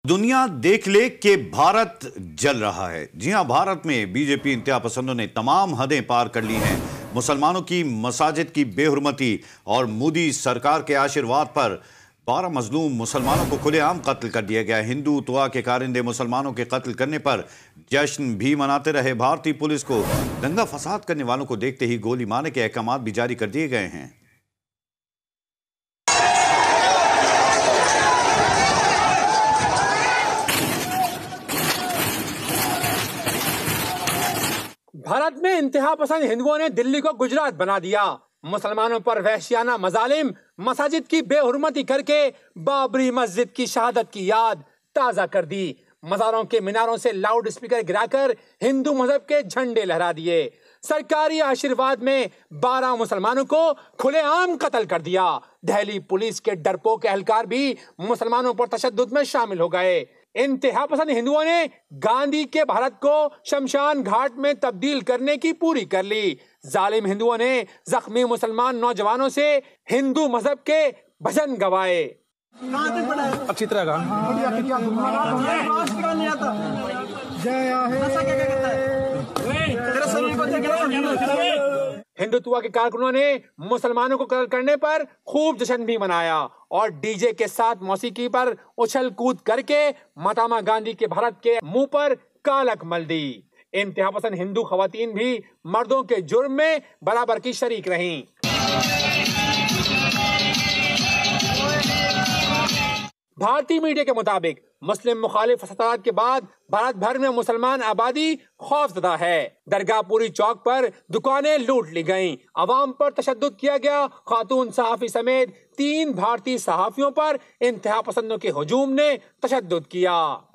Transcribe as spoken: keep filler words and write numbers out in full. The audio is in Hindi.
दुनिया देख ले कि भारत जल रहा है। जी हां, भारत में बीजेपी इंतहा पसंदों ने तमाम हदें पार कर ली हैं। मुसलमानों की मसाजिद की बेहुरमती और मोदी सरकार के आशीर्वाद पर बारह मजलूम मुसलमानों को खुलेआम कत्ल कर दिया गया। हिंदुत्व के कारिंदे मुसलमानों के कत्ल करने पर जश्न भी मनाते रहे। भारतीय पुलिस को दंगा फसाद करने वालों को देखते ही गोली मारने के अहकाम भी जारी कर दिए गए हैं। भारत में इंतहा पसंद हिंदुओं ने दिल्ली को गुजरात बना दिया। मुसलमानों पर वहशियाना मजालिम, मसाजिद की बेहुरमती करके बाबरी मस्जिद की शहादत की याद ताजा कर दी। मज़ारों के मीनारों से लाउड स्पीकर गिराकर हिंदू मजहब के झंडे लहरा दिए। सरकारी आशीर्वाद में बारह मुसलमानों को खुलेआम कत्ल कर दिया। दिल्ली पुलिस के डरपोक एहलकार भी मुसलमानों पर तशद्दुद में शामिल हो गए। इंतहा पसंद हिंदुओं ने गांधी के भारत को शमशान घाट में तब्दील करने की पूरी कर ली। जालिम हिंदुओं ने जख्मी मुसलमान नौजवानों से हिंदू मजहब के भजन गवाए। अच्छी तरह का हिंदुत्व के कारकुनों ने मुसलमानों को कत्ल करने पर खूब जश्न भी मनाया और डीजे के साथ मौसीकी पर उछल कूद करके महात्मा गांधी के भारत के मुंह पर कालक मल दी। इंतहा पसंद हिंदू खवातीन भी मर्दों के जुर्म में बराबर की शरीक रहीं। भारतीय मीडिया के मुताबिक मुस्लिम मुखालिफ फसादात के बाद भारत भर में मुसलमान आबादी खौफजदा है। दरगाहपुरी चौक पर दुकानें लूट ली गईं, अवाम पर तशद्दुद किया गया। खातून सहाफी समेत तीन भारतीय सहाफियों पर इंतहा पसंदों के हुजूम ने तशद्दुद किया।